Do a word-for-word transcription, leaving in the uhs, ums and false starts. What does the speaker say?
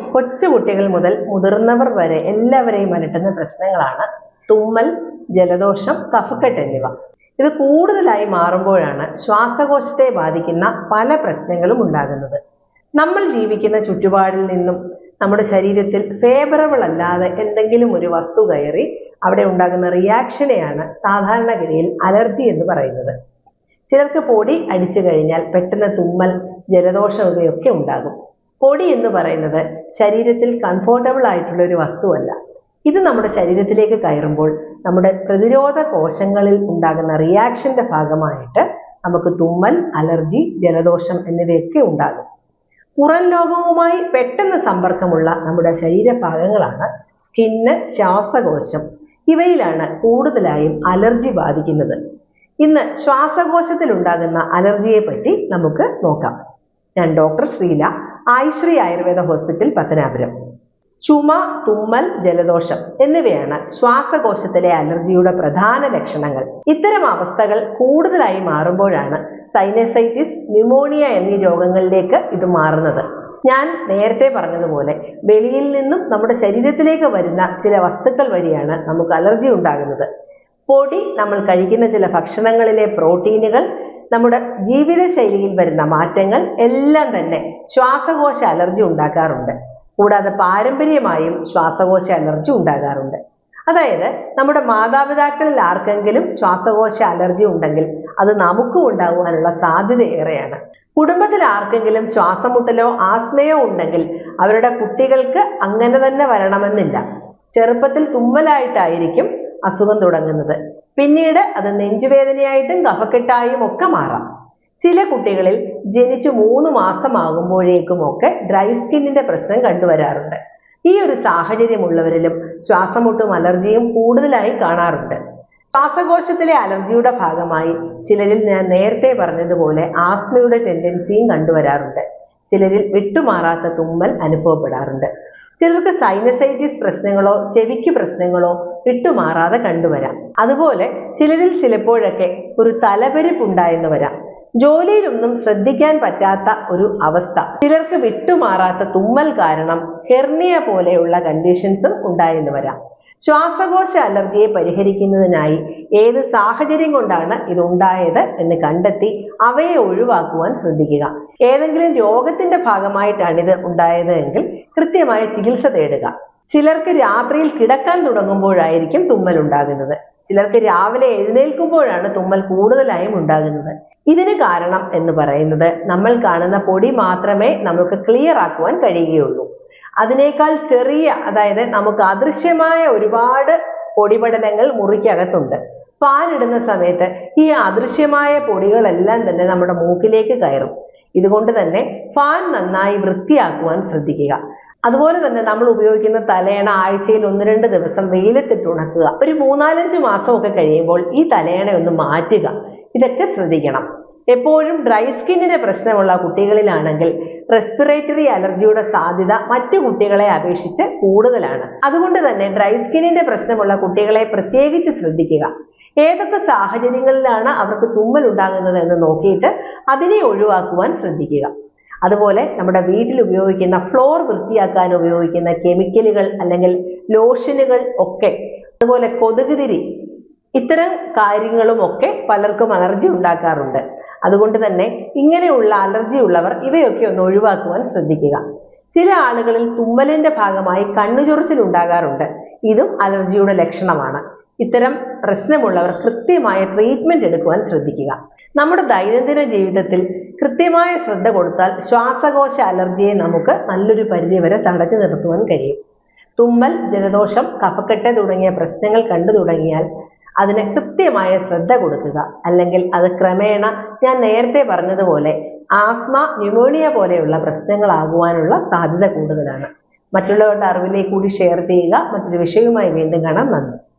കൊച്ചുകുട്ടികൾ മുതൽ മുതിർന്നവർ വരെ എല്ലാവരെയും അലട്ടുന്ന പ്രശ്നങ്ങളാണ് തുമ്മൽ, ജലദോഷം, കഫക്കെട്ട് എന്നിവ. ഇത് കൂടുതലായി മാറുമ്പോഴാണ് ശ്വാസകോശത്തെ ബാധിക്കുന്ന പല പ്രശ്നങ്ങളും ഉണ്ടാകുന്നത്. നമ്മൾ ജീവിക്കുന്ന ചുറ്റുപാടിൽ നിന്നും നമ്മുടെ ശരീരത്തിൽ ഫേവറബിൾ അല്ലാതെ എന്തെങ്കിലും ഒരു വസ്തു കയറി അവിടെ ഉണ്ടാകുന്ന റിയാക്ഷനെയാണ് സാധാരണഗതിയിൽ അലർജി എന്ന് പറയുന്നത്. ചിലർക്ക് പൊടി അടിച്ചു കഴിഞ്ഞാൽ പെട്ടെന്ന് തുമ്മൽ, ജലദോഷം ഇവയൊക്കെ ഉണ്ടാകും. പൊടി എന്ന് പറയുന്നത് ശരീരത്തിൽ കംഫോർട്ടബിൾ ആയിട്ടുള്ള ഒരു വസ്തുവല്ല. ഇത് നമ്മുടെ ശരീരത്തിലേക്ക് കയറുമ്പോൾ നമ്മുടെ പ്രതിരോധ കോശങ്ങളിൽ ഉണ്ടാകുന്ന റിയാക്ഷന്റെ ഭാഗമായിട്ട് നമുക്ക് തുമ്മൽ, അലർജി, ജലദോഷം എന്നിവയൊക്കെ ഉണ്ടാകും. പുറം ലോകവുമായി പെട്ടെന്ന് സമ്പർക്കമുള്ള നമ്മുടെ ശരീരഭാഗങ്ങളാണ് സ്കിന്ന്, ശ്വാസകോശം. ഇവയിലാണ് കൂടുതലായും അലർജി ബാധിക്കുന്നത്. ഇന്ന് ശ്വാസകോശത്തിൽ ഉണ്ടാകുന്ന അലർജിയെ പറ്റി നമുക്ക് നോക്കാം. ഞാൻ ഡോക്ടർ ശ്രീല, ആയുശ്രീ ആയുർവേദ ഹോസ്പിറ്റൽ, പത്തനാപുരം. ചുമ, തുമ്മൽ, ജലദോഷം എന്നിവയാണ് ശ്വാസകോശത്തിലെ അലർജിയുടെ പ്രധാന ലക്ഷണങ്ങൾ. ഇത്തരം അവസ്ഥകൾ കൂടുതലായി മാറുമ്പോഴാണ് സൈനസൈറ്റിസ്, ന്യൂമോണിയ എന്നീ രോഗങ്ങളിലേക്ക് ഇത് മാറുന്നത്. ഞാൻ നേരത്തെ പറഞ്ഞതുപോലെ വെളിയിൽ നിന്നും നമ്മുടെ ശരീരത്തിലേക്ക് വരുന്ന ചില വസ്തുക്കൾ വഴിയാണ് നമുക്ക് അലർജി ഉണ്ടാകുന്നത്. പൊടി, നമ്മൾ കഴിക്കുന്ന ചില ഭക്ഷണങ്ങളിലെ പ്രോട്ടീനുകൾ, നമ്മുടെ ജീവിതശൈലിയിൽ വരുന്ന മാറ്റങ്ങൾ എല്ലാം തന്നെ ശ്വാസകോശ അലർജി ഉണ്ടാക്കാറുണ്ട്. കൂടാതെ പാരമ്പര്യമായും ശ്വാസകോശ അലർജി ഉണ്ടാകാറുണ്ട്. അതായത് നമ്മുടെ മാതാപിതാക്കളിൽ ആർക്കെങ്കിലും ശ്വാസകോശ അലർജി ഉണ്ടെങ്കിൽ അത് നമുക്കും ഉണ്ടാകുവാനുള്ള സാധ്യത ഏറെയാണ്. കുടുംബത്തിൽ ആർക്കെങ്കിലും ശ്വാസമുട്ടലോ ആസ്മയോ ഉണ്ടെങ്കിൽ അവരുടെ കുട്ടികൾക്ക് അങ്ങനെ തന്നെ വരണമെന്നില്ല. ചെറുപ്പത്തിൽ തുമ്മലായിട്ടായിരിക്കും അസുഖം തുടങ്ങുന്നത്. പിന്നീട് അത് നെഞ്ചുവേദനയായിട്ടും കഫക്കെട്ടായും ഒക്കെ മാറാം. ചില കുട്ടികളിൽ ജനിച്ചു മൂന്ന് മാസമാകുമ്പോഴേക്കും ഒക്കെ ഡ്രൈ സ്കിന്നിന്റെ പ്രശ്നം കണ്ടുവരാറുണ്ട്. ഈ ഒരു സാഹചര്യമുള്ളവരിലും ശ്വാസമുട്ടും അലർജിയും കൂടുതലായി കാണാറുണ്ട്. ശ്വാസകോശത്തിലെ അലർജിയുടെ ഭാഗമായി ചിലരിൽ ഞാൻ നേരത്തെ പറഞ്ഞതുപോലെ ആസ്മയുടെ ടെൻഡൻസിയും കണ്ടുവരാറുണ്ട്. ചിലരിൽ വിട്ടുമാറാത്ത തുമ്മൽ അനുഭവപ്പെടാറുണ്ട്. ചിലർക്ക് സൈനസൈറ്റിസ് പ്രശ്നങ്ങളോ ചെവിക്ക് പ്രശ്നങ്ങളോ വിട്ടുമാറാതെ കണ്ടുവരാം. അതുപോലെ ചിലരിൽ ചിലപ്പോഴൊക്കെ ഒരു തലപെരുപ്പുണ്ടായെന്ന് വരാം. ജോലിയിലൊന്നും ശ്രദ്ധിക്കാൻ പറ്റാത്ത ഒരു അവസ്ഥ. ചിലർക്ക് വിട്ടുമാറാത്ത തുമ്മൽ കാരണം ഹെർണിയ പോലെയുള്ള കണ്ടീഷൻസും ഉണ്ടായെന്ന് വരാം. ശ്വാസകോശ അലർജിയെ പരിഹരിക്കുന്നതിനായി ഏത് സാഹചര്യം കൊണ്ടാണ് ഇതുണ്ടായത് എന്ന് കണ്ടെത്തി അവയെ ഒഴിവാക്കുവാൻ ശ്രദ്ധിക്കുക. ഏതെങ്കിലും രോഗത്തിന്റെ ഭാഗമായിട്ടാണ് ഇത് ഉണ്ടായത് എങ്കിൽ കൃത്യമായ ചികിത്സ തേടുക. ചിലർക്ക് രാത്രിയിൽ കിടക്കാൻ തുടങ്ങുമ്പോഴായിരിക്കും തുമ്മൽ ഉണ്ടാകുന്നത്. ചിലർക്ക് രാവിലെ എഴുന്നേൽക്കുമ്പോഴാണ് തുമ്മൽ കൂടുതലായും ഉണ്ടാകുന്നത്. ഇതിന് കാരണം എന്ന് പറയുന്നത് നമ്മൾ കാണുന്ന പൊടി മാത്രമേ നമുക്ക് ക്ലിയർ ആക്കുവാൻ കഴിയുകയുള്ളൂ. അതിനേക്കാൾ ചെറിയ, അതായത് നമുക്ക് അദൃശ്യമായ ഒരുപാട് പൊടിപടലങ്ങൾ മുറിക്കകത്തുണ്ട്. പാലിടുന്ന സമയത്ത് ഈ അദൃശ്യമായ പൊടികളെല്ലാം തന്നെ നമ്മുടെ മൂക്കിലേക്ക് കയറും. ഇതുകൊണ്ട് തന്നെ ഫാൻ നന്നായി വൃത്തിയാക്കുവാൻ ശ്രദ്ധിക്കുക. അതുപോലെ തന്നെ നമ്മൾ ഉപയോഗിക്കുന്ന തലയണ ആഴ്ചയിൽ ഒന്ന് രണ്ട് ദിവസം വെയിലത്തിട്ട് ഉണക്കുക. ഒരു മൂന്നാലഞ്ച് മാസമൊക്കെ കഴിയുമ്പോൾ ഈ തലയണ ഒന്ന് മാറ്റുക. ഇതൊക്കെ ശ്രദ്ധിക്കണം. എപ്പോഴും ഡ്രൈ സ്കിന്നിന്റെ പ്രശ്നമുള്ള കുട്ടികളിലാണെങ്കിൽ റെസ്പിറേറ്ററി അലർജിയുടെ സാധ്യത മറ്റു കുട്ടികളെ അപേക്ഷിച്ച് കൂടുതലാണ്. അതുകൊണ്ട് തന്നെ ഡ്രൈ സ്കിന്നിന്റെ പ്രശ്നമുള്ള കുട്ടികളെ പ്രത്യേകിച്ച് ശ്രദ്ധിക്കുക. ഏതൊക്കെ സാഹചര്യങ്ങളിലാണ് അവർക്ക് തുമ്മൽ ഉണ്ടാകുന്നത് എന്ന് നോക്കിയിട്ട് അതിനെ ഒഴിവാക്കുവാൻ ശ്രദ്ധിക്കുക. അതുപോലെ നമ്മുടെ വീട്ടിൽ ഉപയോഗിക്കുന്ന ഫ്ലോർ വൃത്തിയാക്കാൻ ഉപയോഗിക്കുന്ന കെമിക്കലുകൾ അല്ലെങ്കിൽ ലോഷനുകൾ ഒക്കെ, അതുപോലെ കൊതുകുതിരി, ഇത്തരം കാര്യങ്ങളും ഒക്കെ പലർക്കും അലർജി ഉണ്ടാക്കാറുണ്ട്. അതുകൊണ്ട് തന്നെ ഇങ്ങനെയുള്ള അലർജി ഉള്ളവർ ഇവയൊക്കെ ഒന്ന് ഒഴിവാക്കുവാൻ ശ്രദ്ധിക്കുക. ചില ആളുകളിൽ തുമ്മലിന്റെ ഭാഗമായി കണ്ണുചൊറിച്ചിൽ ഉണ്ടാകാറുണ്ട്. ഇതും അലർജിയുടെ ലക്ഷണമാണ്. ഇത്തരം പ്രശ്നമുള്ളവർ കൃത്യമായ ട്രീറ്റ്മെന്റ് എടുക്കുവാൻ ശ്രദ്ധിക്കുക. നമ്മുടെ ദൈനംദിന ജീവിതത്തിൽ കൃത്യമായ ശ്രദ്ധ കൊടുത്താൽ ശ്വാസകോശ അലർജിയെ നമുക്ക് നല്ലൊരു പരിധിവരെ തടഞ്ഞു നിർത്തുവാൻ കഴിയും. തുമ്മൽ, ജലദോഷം, കഫക്കെട്ട് തുടങ്ങിയ പ്രശ്നങ്ങൾ കണ്ടു തുടങ്ങിയാൽ അതിന് കൃത്യമായ ശ്രദ്ധ കൊടുക്കുക. അല്ലെങ്കിൽ അത് ക്രമേണ ഞാൻ നേരത്തെ പറഞ്ഞതുപോലെ ആസ്മ, ന്യൂമോണിയ പോലെയുള്ള പ്രശ്നങ്ങളാകുവാനുള്ള സാധ്യത കൂടുതലാണ്. മറ്റുള്ളവരുടെ അറിവിലേക്ക് കൂടി ഷെയർ ചെയ്യുക. മറ്റൊരു വിഷയവുമായി വീണ്ടും കാണാം. നന്ദി.